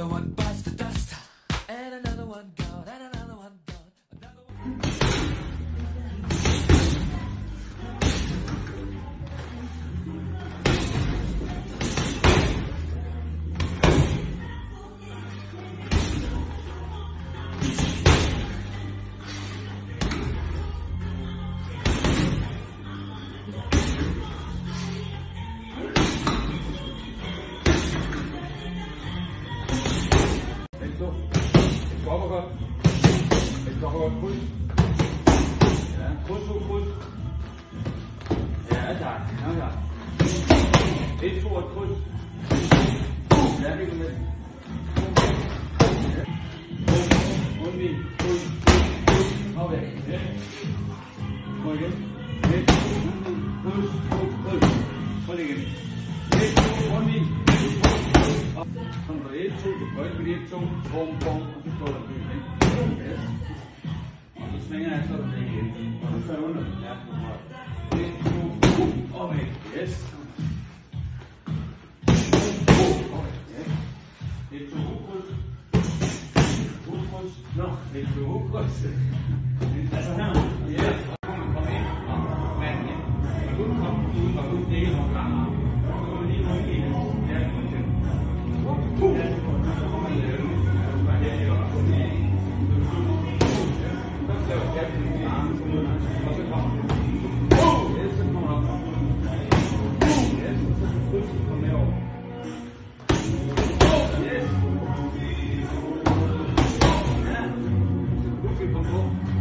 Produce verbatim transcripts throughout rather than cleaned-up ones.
another one bites the dust, and another one gone, and another one gone, another one. Et går godt kryds. Ja, kryds, kryds, kryds. Ja, tak. Ja, tak. Et, to, et kryds. Ja, det går med. Undvig. Kryds, kryds, kryds. Opad. Ja. Gå igen. Et, to, kryds, kryds, kryds. Prøv det igen. Et, to, undvig. Kom på et, to. Højt et, to. Bum, bum. Og så står der det igen. Yes. Og så svinger jeg, så er det igen. Og så kører jeg under. Ja, et, to, og væk. Yes. Okay, yes. Et, to, kryds. Kryds. Nå, et, to, kryds. Altså her. Ja. Så kommer man komme ind og manden ind. Og nu kommer man ud, og nu dele nogle gange. Så kommer man lige ud i det. Ja, det er det. Ja, så kommer man lave det. Ja, det er også. Så laver jeg det i armen, og så kommer det. Yes, så kommer det op. Yes, og så kryds og kommer herover. Yes. Ja. Så kryds vi på på.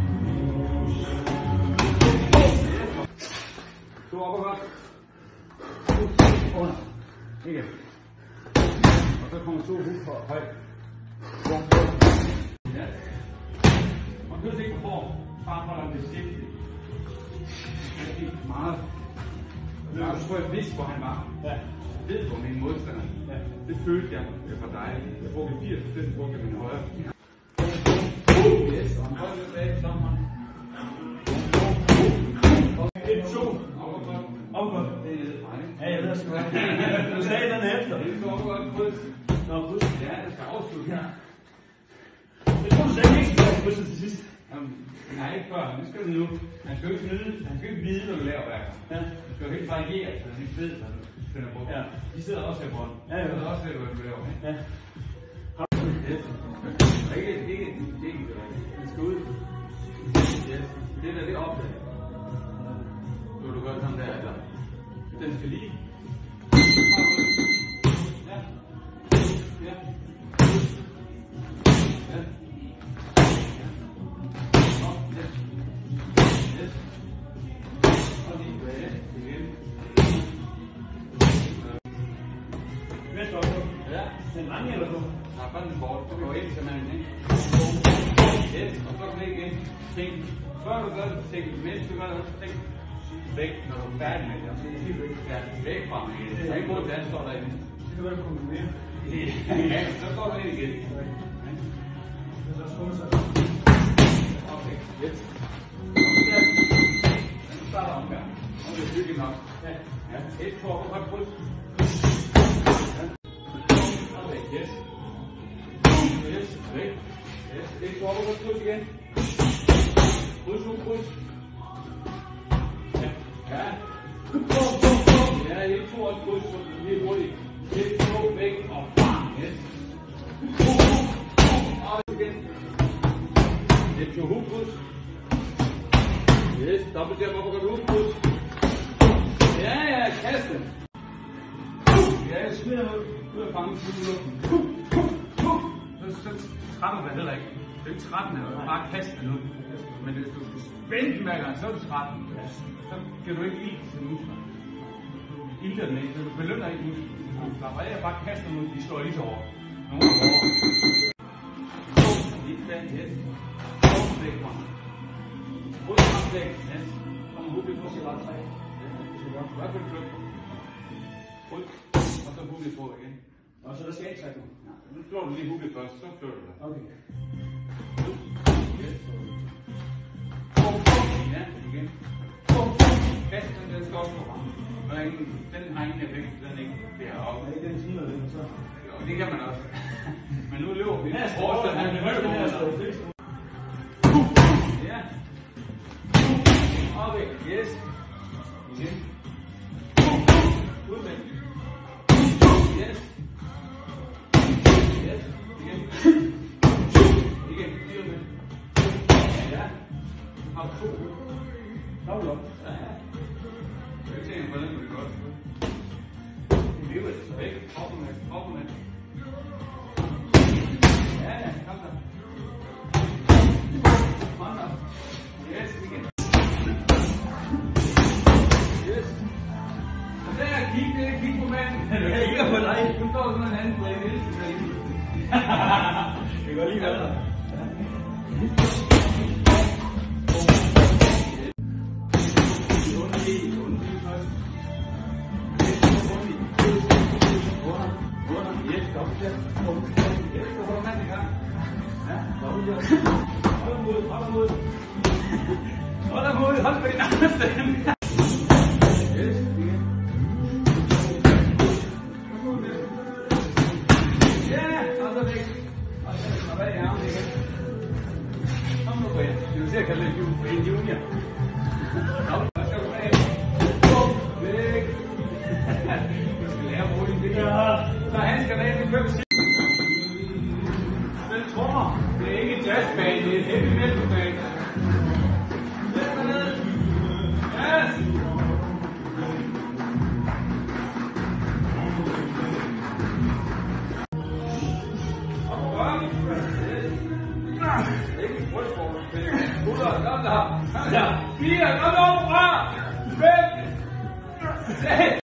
To op og godt. Under. Igen. Og så kommer to hud på højt. Ja. Man kan ikke på form, bare for at beskæftige. Det er meget. Jeg tror, jeg vidste, hvor han var. Ja. Jeg ved, hvor min modstander. Ja. Det følte jeg for dig. Jeg brugte firs procent, brugte jeg min højre. Yes, og han holdt lidt bag sommeren. Et, to. Overgodt. Overgodt. Det er nede fra, ikke? Ja, jeg ved, at det skal være. Du sagde den efter. Det er overgodt kryds. Nå, kryds. Ja, det skal afslutte her. Jeg tror, du sagde ikke, at du skal krydse til sidst. Jamen, nej, ikke før. Nu skal du nu. Han skal jo ikke nyde. Han skal ikke vide, når du laver værker. Ja. Du skal jo helt variere, så han ikke ved, hvad du finder på. Ja. De sidder også her på den. Ja, ja. De sidder også her, hvad du laver. Ja. Det er ikke ikke det ikke det skal ud. Det der, det er op. Så vil du gøre sådan der, eller? Den skal lige. Ja. Ja. Ja. Den mange eller så? Nej, bare den bort. Du går ind til manden, ikke? Yes, og så kom det igen. Tænk, før du gør det, tænk, mens du gør det, tænk væk, når du er færdig med det. Og så er det væk. Ja, væk fra mig igen. Der er ikke noget, der står derinde. Det kan være, du kommer mere. Ja, så står der ind igen. Så skål sig. Okay, yes. Nu starter omgang. Nu er det bygget nok. Ja, et, to, og godt kryds. Yes. Yes. Væk. Yes. Ikke så op og kryds igen. Kryds, kryds. Ja. Ja. Ja, ikke to og kryds, så det bliver hurtigt. Et, to, væk og bam. Yes. Og igen. Et, to, kryds. Yes. Dobbelt jab op og godt kryds. Ja, ja, kast den. Ja, jeg smider ud. Du er fanget til luften. Så trætter du heller ikke. Det er ikke trættende at bare kaste den ud. Men hvis du spænder den hver gang, så er du trætten. Så giver du ikke ild til muskler. Ilder den ikke, så du belønner ikke muskler. Du slapper af og bare kaster den ud, de slår lige så over. Nogle er hårdere. Lige tilbage, yes. Hold væk fra mig. Hold frem væk, yes. Kom hurtigt på, så bare tre. Hvad kan du flytte på? Hold. Og så hugget på igen. Og så der skal ikke trække nu? Ja. Nu slår du lige hugget først, så flytter du det. Okay. Yes. Ja, igen. Kast den, den skal også på ramme. Den har ingen effekt, den ikke deroppe. Ja, den smider lidt, så. Jo, det kan man også. Men nu løber vi. Forrest, han bliver den her stå. Ja. Okay, yes. Igen. Udvendt. Yes. Yes. Igen. Igen. Igen. Ja. Har to. Dobbelt op. Ja, ja. Jeg kan ikke se, hvordan det er godt. Det lever det så væk. Hoppe med. Hoppe med. Ja, ja. Kom så. Hånd op. Yes. Igen. Yes. Og der er kig, det er kig på manden. Det er ikke på dig. Nu står sådan en anden på en hele tiden. Det går lige ved dig. Hold da mod, hold på din afstand. Yes, igen. Ja, og så væk. Og så er det i armen igen. Kom nu på jer. Vi vil se at kalde det en junior. Kom, hvad skal du med? Kom, væk. Du skal lære at bruge din ting. Så han skal med, du køber sig. Men trommer, det er ikke et jazzband, det er et heavy metal band. Sæt dig ned. Yes! Op og op. Ikke en brystform, det er hundrede, kom der. Kom der. Fire, kom over fra. Fem. Seks.